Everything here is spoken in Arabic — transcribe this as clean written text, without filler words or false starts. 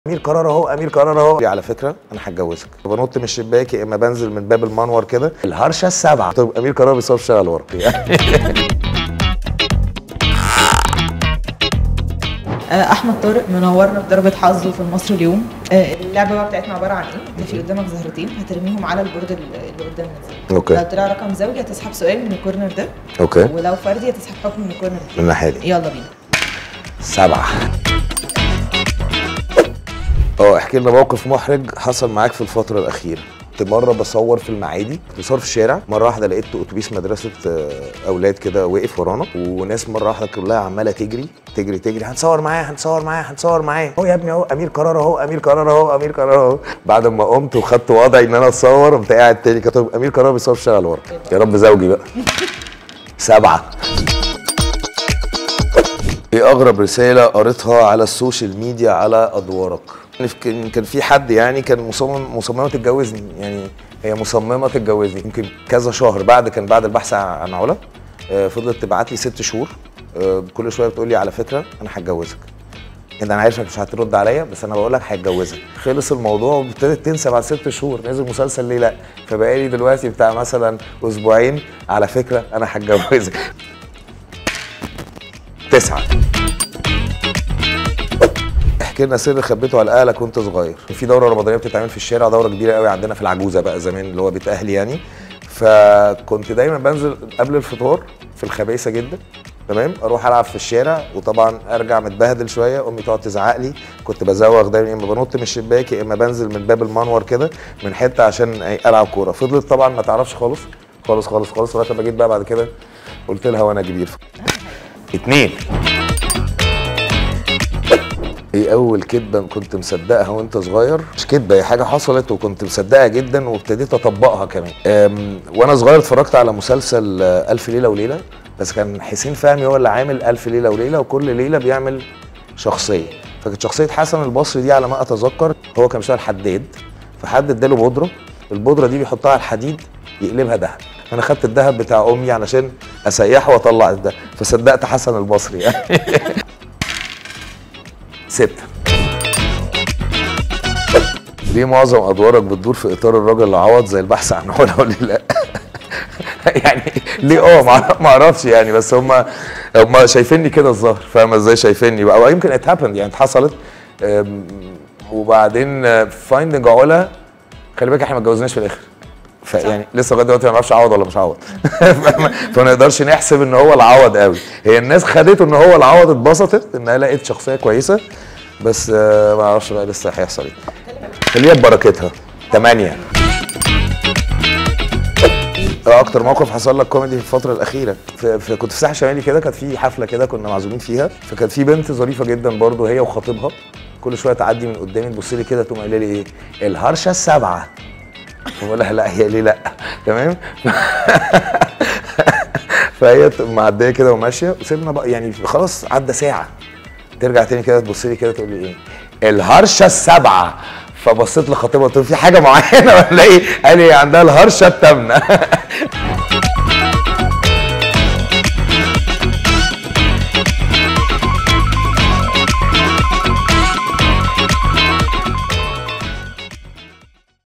امير قرار اهو، امير قرار اهو. على فكره انا هتجوزك، بنط من الشباك يا اما بنزل من باب المنور كده الهرشه السبعه. طب امير قرار بيصور شغل ورا. احمد طارق منورنا بضربه حظه في المصري اليوم. اللعبه بقى بتاعتنا عباره عن ايه؟ انت في قدامك زهرتين هترميهم على البورد اللي قدامنا ده. اوكي. لو طلع رقم زوجي هتسحب سؤال من الكورنر ده. اوكي. ولو فردي هتسحب حكم من الكورنر ده. من الناحيه دي. يلا بينا. 7. احكي لنا موقف محرج حصل معاك في الفتره الاخيره. كنت مره بصور في المعادي، كنت بصور في الشارع، مره واحده لقيت اتوبيس مدرسه اولاد كده واقف ورانا، وناس مره واحده كلها عماله تجري تجري تجري، هنصور معاه هنصور معاه هنصور معاه. اهو يا ابني اهو امير قرار اهو، امير قرار اهو، امير قرار اهو. بعد ما قمت وخدت وضعي ان انا اتصور، قمت قاعد تاني كاتب امير قرار بيصور في الشارع اللي ورا. يا رب زوجي بقى. 7. ايه اغرب رساله قريتها على السوشيال ميديا على ادوارك؟ كان في حد يعني كان مصممه تتجوزني، يعني هي مصممه تتجوزني يمكن كذا شهر بعد البحث عن علا. فضلت تبعت لي 6 شهور، كل شويه بتقول لي على فكره انا هتجوزك. انا عارفك مش هترد عليا بس انا بقول لك هتجوزك. خلص الموضوع وابتدت تنسى بعد 6 شهور. نزل مسلسل ليه لا، فبقالي دلوقتي بتاع مثلا اسبوعين على فكره انا هتجوزك. 9. احكي لنا سر خبيته على اهلك وانت صغير. في دوره رمضانيه بتتعمل في الشارع، دوره كبيره قوي عندنا في العجوزه بقى زمان اللي هو بيت اهلي يعني. فكنت دايما بنزل قبل الفطار في الخبايثه جدا، تمام، اروح العب في الشارع، وطبعا ارجع متبهدل شويه، امي تقعد تزعق لي. كنت بزوغ دايما، يا اما بنط من الشباك يا اما بنزل من باب المنور كده من حته عشان العب كوره. فضلت طبعا ما تعرفش خالص خالص خالص خالص لغايه ما جيت بقى بعد كده قلت لها وانا كبير. 2. ايه اول كدبه كنت مصدقها وانت صغير؟ مش كدبه، هي حاجه حصلت وكنت مصدقها جدا وابتديت اطبقها كمان. وانا صغير اتفرجت على مسلسل الف ليله وليله، بس كان حسين فهمي هو اللي عامل الف ليله وليله، وكل ليله بيعمل شخصيه. فكانت شخصيه حسن البصري دي على ما اتذكر هو كان بيشتغل حداد، فحد اداله بودره، البودره دي بيحطها على الحديد يقلبها ذهب. انا خدت الذهب بتاع امي علشان اسيحه واطلع الذهب، فصدقت حسن البصري يعني. 6. ليه معظم ادوارك بتدور في اطار الراجل اللي عوض زي البحث عن علا ولا لا؟ يعني ليه؟ ما اعرفش يعني، بس هم شايفيني كده الظاهر، فاهمه ازاي شايفيني بقى، او يمكن ات هابند يعني اتحصلت. وبعدين فايندنج علا، خلي بالك احنا ما اتجوزناش في الاخر، يعني لسه لغايه دلوقتي ما نعرفش عوض ولا مش عوض. فما نقدرش نحسب ان هو العوض قوي. هي الناس خدته ان هو العوض، اتبسطت انها لقيت شخصيه كويسه، بس ما اعرفش بقى لسه هيحصل ايه. خليها ببركتها. 8. اكتر موقف حصل لك كوميدي في الفتره الاخيره؟ كنت في ساحل شمالي كده، كانت في حفله كده كنا معزومين فيها، فكانت في بنت ظريفه جدا برضو هي وخطيبها، كل شويه تعدي من قدامي تبص لي كده تقوم قايله لي ايه؟ الهرشه السبعه. بقول لها لا، هي ليه لا؟ تمام. فهي معديه كده وماشيه، وسيبنا بقى يعني خلاص عدى ساعه، ترجع تاني كده تبص لي كده تقول لي ايه؟ الهرشه السبعه. فبصيت لخطيبها قلت له في حاجه معينه ولا ايه؟ قال لي عندها الهرشه الثامنه.